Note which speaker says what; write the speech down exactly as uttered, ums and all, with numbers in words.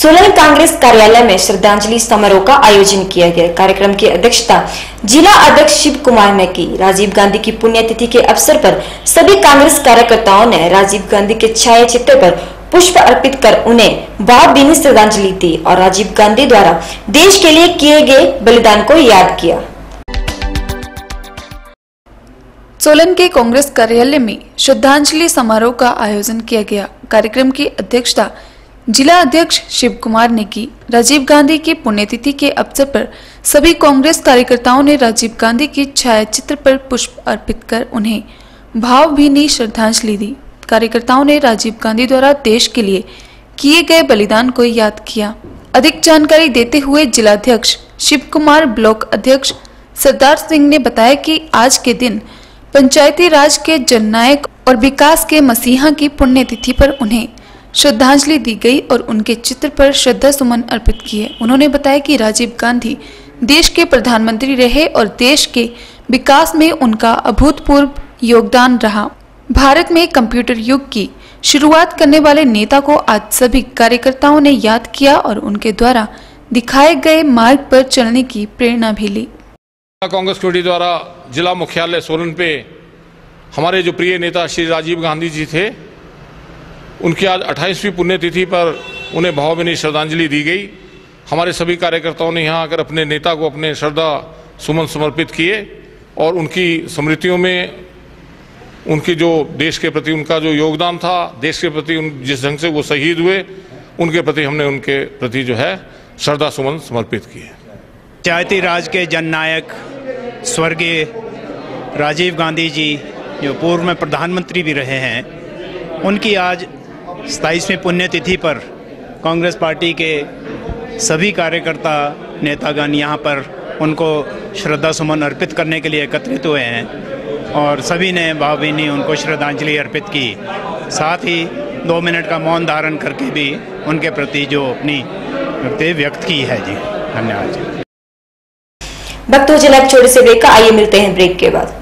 Speaker 1: सोलन कांग्रेस कार्यालय में श्रद्धांजलि समारोह का आयोजन किया गया। कार्यक्रम की अध्यक्षता जिला अध्यक्ष शिव कुमार ने की। राजीव गांधी की पुण्यतिथि के अवसर पर सभी कांग्रेस कार्यकर्ताओं ने राजीव गांधी के छाया चित्र पर पुष्प अर्पित कर उन्हें भावभीनी श्रद्धांजलि दी और राजीव गांधी द्वारा देश के लिए किए गए बलिदान को याद किया।
Speaker 2: सोलन के कांग्रेस कार्यालय में श्रद्धांजलि समारोह का आयोजन किया गया। कार्यक्रम की अध्यक्षता जिला अध्यक्ष शिव कुमार ने की। राजीव गांधी की पुण्यतिथि के अवसर पर सभी कांग्रेस कार्यकर्ताओं ने राजीव गांधी की छायाचित्र पर पुष्प अर्पित कर उन्हें भावभीनी श्रद्धांजलि दी। कार्यकर्ताओं ने राजीव गांधी द्वारा देश के लिए किए गए बलिदान को याद किया। अधिक जानकारी देते हुए जिलाध्यक्ष शिव कुमार, ब्लॉक अध्यक्ष सरदार सिंह ने बताया कि आज के दिन पंचायती राज के जननायक और विकास के मसीहा की पुण्यतिथि पर उन्हें श्रद्धांजलि दी गई और उनके चित्र पर श्रद्धा सुमन अर्पित किए। उन्होंने बताया कि राजीव गांधी देश के प्रधानमंत्री रहे और देश के विकास में उनका अभूतपूर्व योगदान रहा। भारत में कंप्यूटर युग की शुरुआत करने वाले नेता को आज सभी कार्यकर्ताओं ने याद किया और उनके द्वारा दिखाए गए मार्ग पर चलने की प्रेरणा भी ली।
Speaker 3: कांग्रेस कमेटी द्वारा जिला मुख्यालय सोलन पे हमारे जो प्रिय नेता श्री राजीव गांधी जी थे, उनकी आज अट्ठाईसवीं पुण्यतिथि पर उन्हें भावभीनी श्रद्धांजलि दी गई। हमारे सभी कार्यकर्ताओं ने यहाँ आकर अपने नेता को अपने श्रद्धा सुमन समर्पित किए और उनकी स्मृतियों में उनकी जो देश के प्रति उनका जो योगदान था, देश के प्रति उन जिस ढंग से वो शहीद हुए, उनके प्रति हमने उनके प्रति जो है श्रद्धा सुमन समर्पित किए।
Speaker 4: पंचायती राज के जननायक स्वर्गीय राजीव गांधी जी, जो पूर्व में प्रधानमंत्री भी रहे हैं, उनकी आज सताईसवीं पुण्यतिथि पर कांग्रेस पार्टी के सभी कार्यकर्ता नेतागण यहाँ पर उनको श्रद्धा सुमन अर्पित करने के लिए एकत्रित हुए हैं और सभी ने भावभीनी उनको श्रद्धांजलि अर्पित की। साथ ही दो मिनट का मौन धारण करके भी उनके प्रति जो अपनी कृतज्ञता व्यक्त की है। जी धन्यवाद।
Speaker 1: भक्तों, जिला छोटे से ब्रेक का, आइए मिलते हैं ब्रेक के बाद।